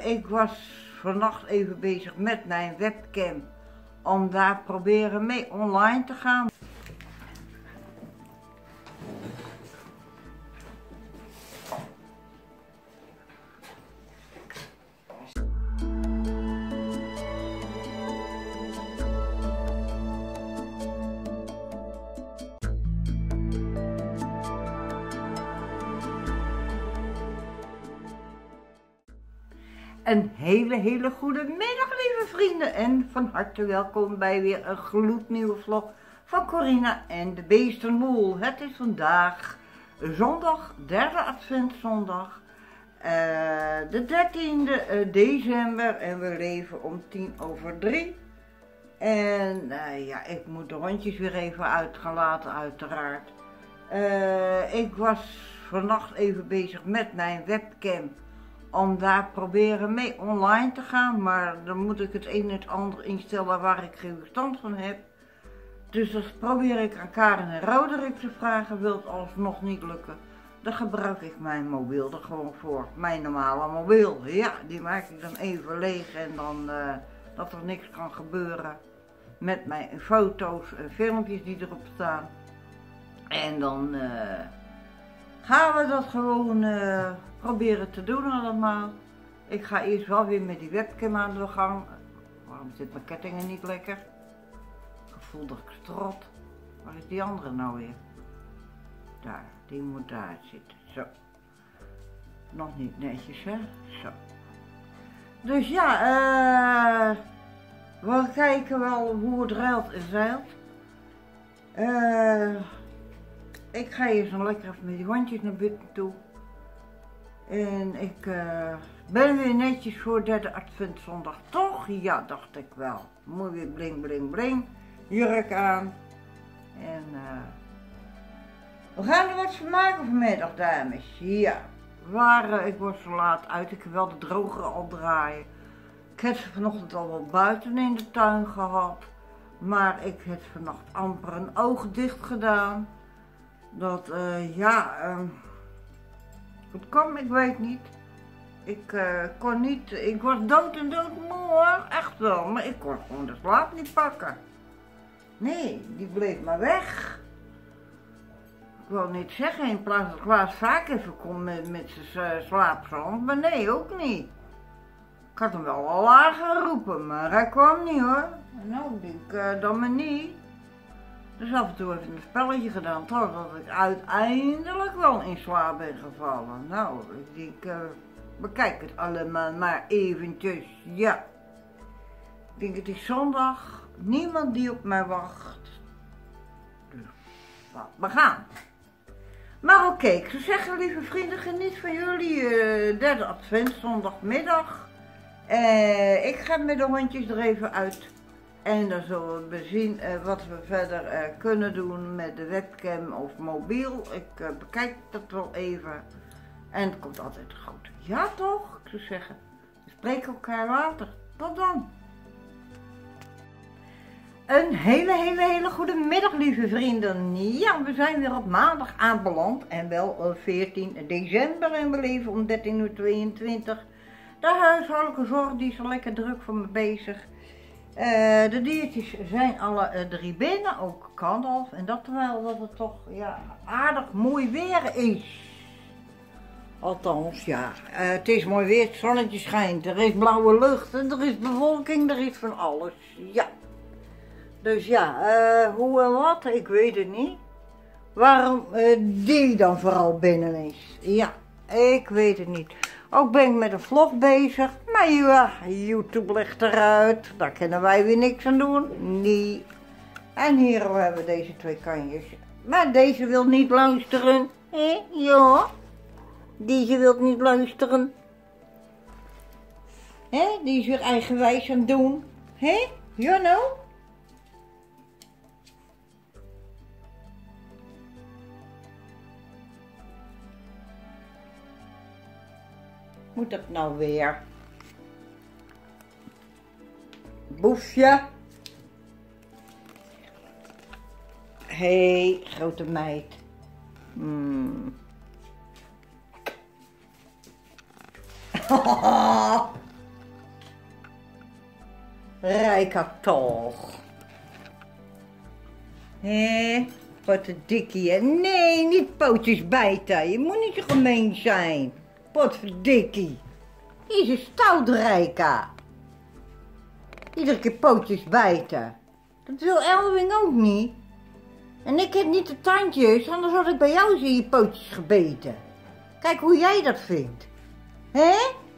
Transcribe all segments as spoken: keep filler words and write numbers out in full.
ik was vannacht even bezig met mijn webcam om daar proberen mee online te gaan. Een hele hele goede middag, lieve vrienden, en van harte welkom bij weer een gloednieuwe vlog van Corina en de Beestenboel. Het is vandaag zondag, derde adventszondag, uh, de dertiende december en we leven om tien over drie. En uh, ja, ik moet de hondjes weer even uit gaan laten, uiteraard. Uh, ik was vannacht even bezig met mijn webcam om daar proberen mee online te gaan, maar dan moet ik het een en het ander instellen waar ik geen verstand van heb. Dus dat probeer ik aan Karen en Roderick te vragen, wil het alsnog niet lukken. Dan gebruik ik mijn mobiel er gewoon voor, mijn normale mobiel. Ja, die maak ik dan even leeg en dan uh, dat er niks kan gebeuren met mijn foto's en filmpjes die erop staan. En dan uh, gaan we dat gewoon uh, proberen te doen allemaal. Ik ga eerst wel weer met die webcam aan de gang. Waarom zit mijn kettingen niet lekker? Gevoel dat ik strot. Waar is die andere nou weer? Daar, die moet daar zitten. Zo. Nog niet netjes, hè? Zo. Dus ja, uh, we kijken wel hoe het ruilt en zeilt. Uh, ik ga eerst nog lekker even met die hondjes naar buiten toe. En ik uh, ben weer netjes voor derde adventszondag, toch? Ja, dacht ik wel. Mooi weer bling bling bling. Jurk aan. En uh, we gaan er wat van maken vanmiddag, dames. Ja, waar, uh, ik was zo laat uit. Ik heb wel de drogere al draaien. Ik heb ze vanochtend al wel buiten in de tuin gehad. Maar ik heb vannacht amper een oog dicht gedaan. Dat, uh, ja... Uh, Het kwam, ik weet niet. Ik uh, kon niet, ik was dood en dood moe hoor, echt wel, maar ik kon gewoon de slaap niet pakken. Nee, die bleef maar weg. Ik wil niet zeggen, in plaats dat Klaas vaak even komt met, met zijn uh, slaapzand, maar nee, ook niet. Ik had hem wel al aangeroepen, maar hij kwam niet hoor. Nou, ik denk uh, dan maar niet. Dus af en toe even een spelletje gedaan, totdat ik uiteindelijk wel in slaap ben gevallen. Nou, ik denk, uh, bekijk het allemaal maar eventjes, ja. Ik denk, het is zondag, niemand die op mij wacht. Dus, we gaan. Maar oké, okay, ik zou zeggen, lieve vrienden, geniet van jullie uh, derde adventszondagmiddag. Uh, ik ga met de hondjes er even uit. En dan zullen we zien uh, wat we verder uh, kunnen doen met de webcam of mobiel. Ik uh, bekijk dat wel even. En het komt altijd goed. Ja toch? Ik zou zeggen, we spreken elkaar later. Tot dan. Een hele hele hele goede middag, lieve vrienden. Ja, we zijn weer op maandag aanbeland. En wel veertien december en we leven om dertien uur tweeëntwintig. De huishoudelijke zorg die is al lekker druk voor me bezig. Uh, de diertjes zijn alle uh, drie binnen, ook Gandalf, en dat terwijl dat het toch ja, aardig mooi weer is. Althans, ja, uh, het is mooi weer, het zonnetje schijnt, er is blauwe lucht, en er is bewolking, er is van alles, ja. Dus ja, uh, hoe en wat, ik weet het niet. Waarom uh, die dan vooral binnen is, ja, ik weet het niet. Ook ben ik met een vlog bezig, maar ja, YouTube ligt eruit, daar kunnen wij weer niks aan doen, nee. En hier hebben we deze twee kanjes, maar deze wil niet luisteren, hé, ja, deze wil niet luisteren, hé, die is weer eigenwijs aan het doen, hé, ja nou. Moet dat nou weer? Boefje. Hé, hey, grote meid. Hmm. Rijka toch. Hé, wat een dikkie, hè? Nee, niet pootjes bijten. Je moet niet zo gemeen zijn. Potverdikkie. Die is een stout, Rijka. Iedere keer pootjes bijten. Dat wil Elwing ook niet. En ik heb niet de tandjes, anders had ik bij jou eens in je pootjes gebeten. Kijk hoe jij dat vindt. Hé?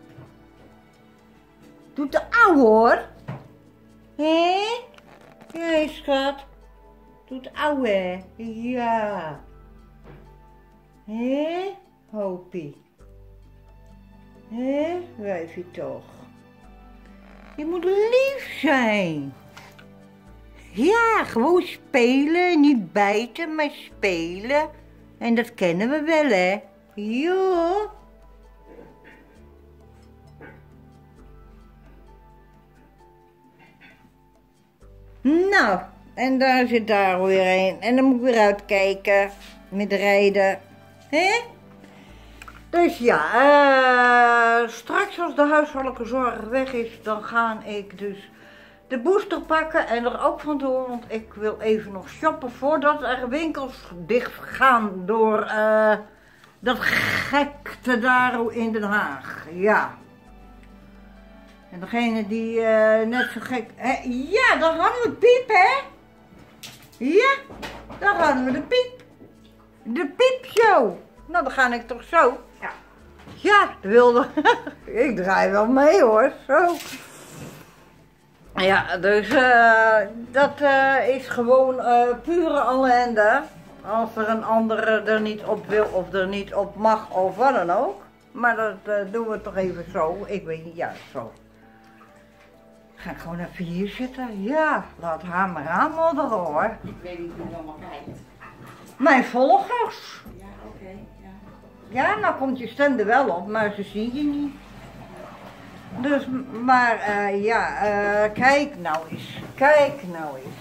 Doet de ouwe, hoor. Hé? Ja, schat. Doet ouwe. Ja. Hé? Hopie. Hé? Wijfje toch. Je moet lief zijn. Ja, gewoon spelen. Niet bijten, maar spelen. En dat kennen we wel, hè. Jo. Nou, en daar zit daar weer een. En dan moet ik weer uitkijken met rijden. Hè? Dus ja, uh, straks als de huishoudelijke zorg weg is, dan ga ik dus de booster pakken en er ook vandoor. Want ik wil even nog shoppen voordat er winkels dicht gaan door uh, dat gekte daar in Den Haag. Ja. En degene die uh, net zo gek... Hè? Ja, dan hadden we piep, hè? Ja, dan hadden we de piep. De piepshow. Nou, dan ga ik toch zo. Ja, ja, dat wilde... ik draai wel mee, hoor. Zo. Ja, dus uh, dat uh, is gewoon uh, pure ellende. Als er een andere er niet op wil of er niet op mag of wat dan ook. Maar dat uh, doen we toch even zo. Ik weet niet, ja, zo. Ga ik gewoon even hier zitten? Ja, laat haar maar aanmodderen, hoor. Ik weet niet hoe het allemaal kijkt. Mijn volgers. Ja, oké. Okay, ja. Ja, nou komt je stem er wel op, maar ze zien je niet. Dus, maar uh, ja, uh, kijk nou eens. Kijk nou eens.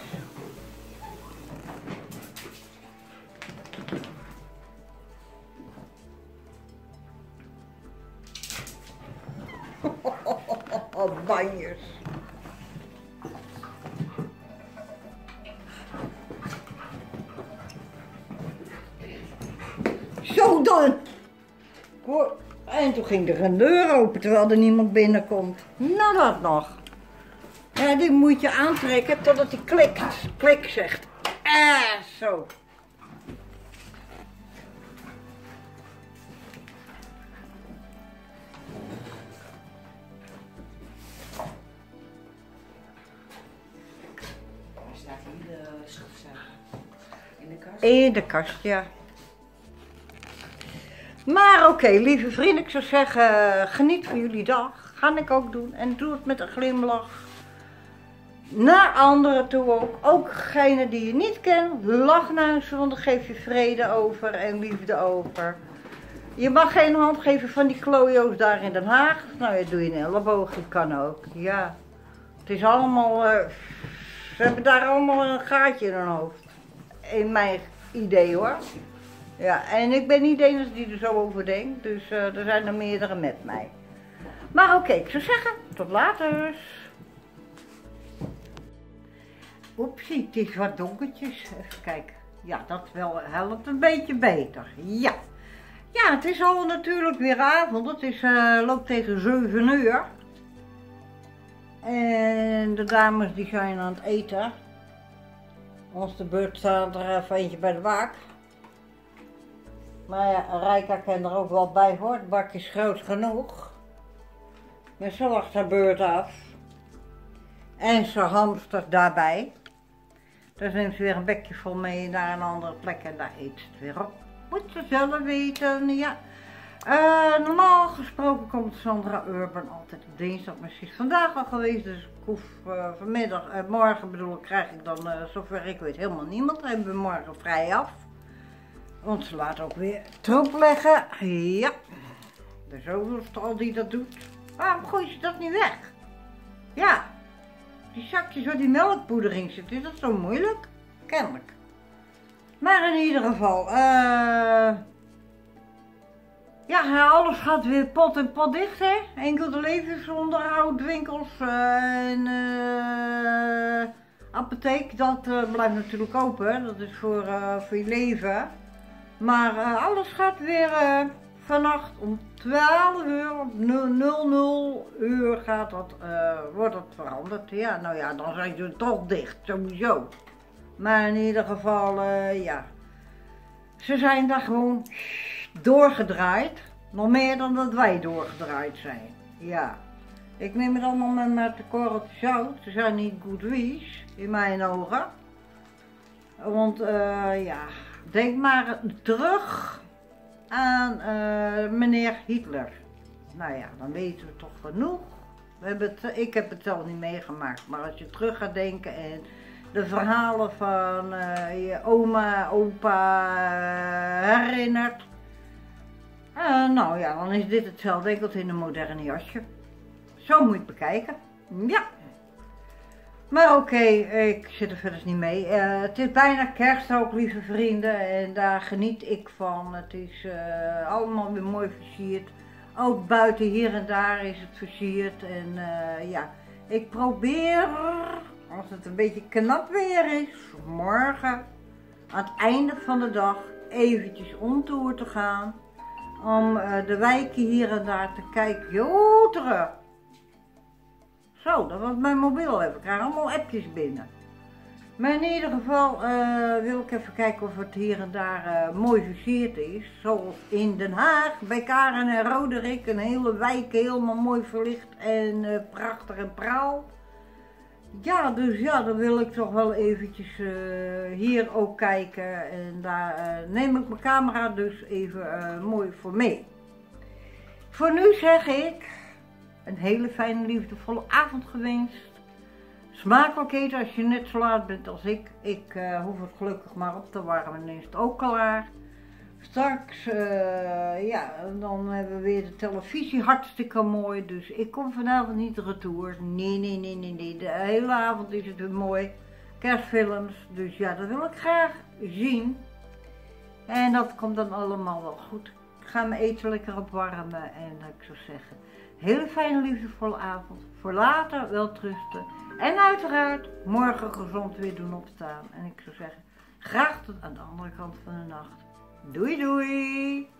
Oh, banjes. Zo dan! En toen ging er een deur open terwijl er niemand binnenkomt. Nou, dat nog. Ja, die moet je aantrekken totdat hij klikt. Klik zegt. Ah, zo. Er staat hier de schroefzuiger. In de kast? In de kast, ja. Maar oké, okay, lieve vrienden, ik zou zeggen, geniet van jullie dag. Ga ik ook doen. En doe het met een glimlach. Naar anderen toe ook. Ook degene die je niet kent. Lach naar ze, want dan geef je vrede over en liefde over. Je mag geen hand geven van die klojo's daar in Den Haag. Nou, ja, doe je een elleboog, dat kan ook. Ja, het is allemaal, uh, ze hebben daar allemaal een gaatje in hun hoofd. In mijn idee, hoor. Ja, en ik ben niet de enige die er zo over denkt, dus uh, er zijn er meerdere met mij. Maar oké, okay, ik zou zeggen, tot later. Oepsie, het is wat donkertjes. Even kijken. Ja, dat wel helpt een beetje beter. Ja. Ja, het is al natuurlijk weer avond. Het is, uh, loopt tegen zeven uur. En de dames die zijn aan het eten. Ons de beurt staat er even eentje bij de waak. Maar ja, Rijka kan er ook wel bij, hoor. Het bak is groot genoeg. Maar ze wacht haar beurt af. En ze hamstert daarbij. Dus neemt ze weer een bekje vol mee naar een andere plek en daar eet ze het weer op. Moet ze zelf weten, ja. Uh, normaal gesproken komt Sandra Urban altijd op dinsdag, maar ze is vandaag al geweest. Dus ik hoef uh, vanmiddag, uh, morgen bedoel ik, krijg ik dan, uh, zover ik weet, helemaal niemand. Dan hebben we morgen vrij af. Want ze laat ook weer troep leggen. Ja. De zoveelste al die dat doet. Waarom gooi je dat niet weg? Ja. Die zakjes waar die melkpoeder in zit, is dat zo moeilijk? Kennelijk. Maar in ieder geval, uh... ja, Ja, alles gaat weer pot en pot dicht, hè. Enkel de levensonderhoud, winkels uh, en uh, apotheek, dat uh, blijft natuurlijk open. Dat is voor, uh, voor je leven. Maar uh, alles gaat weer uh, vannacht om twaalf uur, op nul nul uur gaat dat, uh, wordt het veranderd. Ja, nou ja, dan zijn ze toch dicht, sowieso. Maar in ieder geval, uh, ja. Ze zijn daar gewoon doorgedraaid. Nog meer dan dat wij doorgedraaid zijn. Ja. Ik neem het allemaal met, met de korreltje zout. Ze zijn niet goed wies, in mijn ogen. Want, uh, ja, denk maar terug aan uh, meneer Hitler. Nou ja, dan weten we toch genoeg. We hebben het, ik heb het zelf niet meegemaakt, maar als je terug gaat denken en de verhalen van uh, je oma, opa uh, herinnert. Uh, nou ja, dan is dit hetzelfde, enkel in een moderne jasje. Zo moet je het bekijken. Ja. Maar oké, okay, ik zit er verder niet mee. Uh, het is bijna kerst ook, lieve vrienden. En daar geniet ik van. Het is uh, allemaal weer mooi versierd. Ook buiten hier en daar is het versierd. En uh, ja, ik probeer, als het een beetje knap weer is, morgen aan het einde van de dag eventjes om toer te gaan. Om uh, de wijken hier en daar te kijken. Joteren! Zo, dat was mijn mobiel even. Ik krijg allemaal appjes binnen. Maar in ieder geval uh, wil ik even kijken of het hier en daar uh, mooi versierd is. Zoals in Den Haag, bij Karen en Roderick. Een hele wijk helemaal mooi verlicht en uh, prachtig en praal. Ja, dus ja, dan wil ik toch wel eventjes uh, hier ook kijken. En daar uh, neem ik mijn camera dus even uh, mooi voor mee. Voor nu zeg ik een hele fijne, liefdevolle avond gewenst. Smakelijk eten als je net zo laat bent als ik. Ik uh, hoef het gelukkig maar op te warmen en is het ook klaar. Straks, uh, ja, dan hebben we weer de televisie, hartstikke mooi. Dus ik kom vanavond niet retour. Nee, nee, nee, nee, nee. De hele avond is het weer mooi. Kerstfilms, dus ja, dat wil ik graag zien. En dat komt dan allemaal wel goed. Ik ga mijn eten lekker opwarmen en ik zou zeggen, hele fijne, liefdevolle avond. Voor later, welterusten. En uiteraard, morgen gezond weer doen opstaan. En ik zou zeggen, graag tot aan de andere kant van de nacht. Doei doei!